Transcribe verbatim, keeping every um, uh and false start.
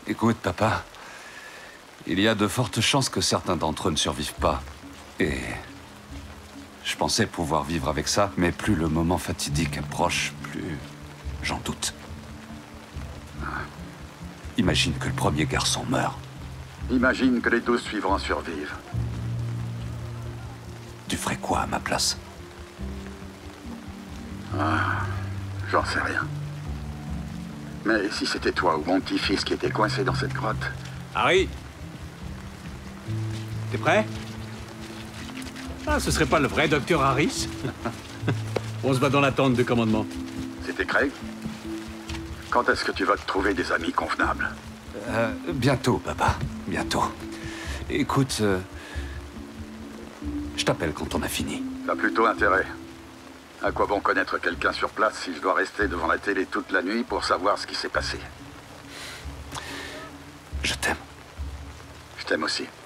Écoute, papa, il y a de fortes chances que certains d'entre eux ne survivent pas. Et je pensais pouvoir vivre avec ça, mais plus le moment fatidique approche, plus j'en doute. Imagine que le premier garçon meurt. Imagine que les douze suivants survivent. Tu ferais quoi à ma place? Ah, j'en sais rien. Mais si c'était toi ou mon petit-fils qui était coincé dans cette grotte... Harry? T'es prêt? Ah, ce serait pas le vrai docteur Harris? On se va dans la tente de commandement. C'était Craig? Quand est-ce que tu vas te trouver des amis convenables? Euh, bientôt, papa. Bientôt. Écoute, euh, je t'appelle quand on a fini. T'as plutôt intérêt. À quoi bon connaître quelqu'un sur place si je dois rester devant la télé toute la nuit pour savoir ce qui s'est passé? Je t'aime. Je t'aime aussi.